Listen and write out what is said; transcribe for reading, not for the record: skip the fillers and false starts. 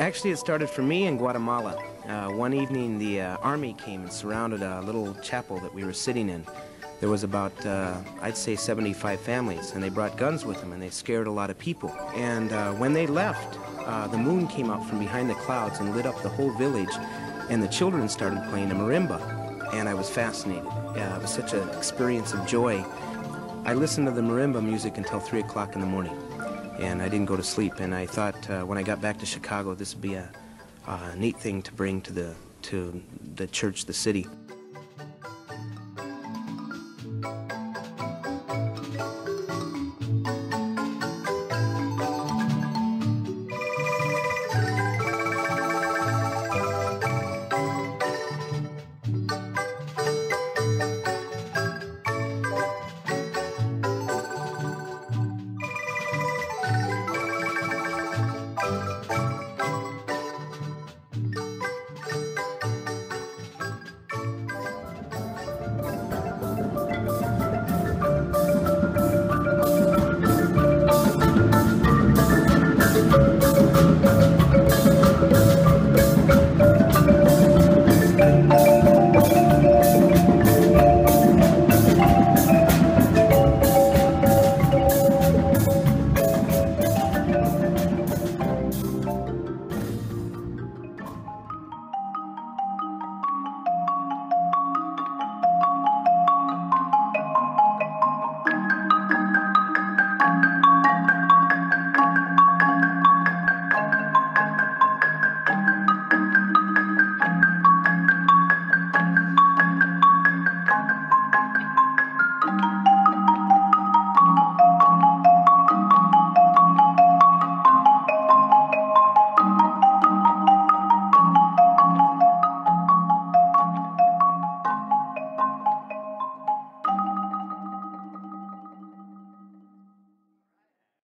Actually, it started for me in Guatemala. One evening, the army came and surrounded a little chapel that we were sitting in. There was about, I'd say, 75 families, and they brought guns with them, and they scared a lot of people. And when they left, the moon came out from behind the clouds and lit up the whole village, and the children started playing a marimba, and I was fascinated. It was such an experience of joy. I listened to the marimba music until 3 o'clock in the morning, and I didn't go to sleep. And I thought when I got back to Chicago, this would be a neat thing to bring to the church, the city.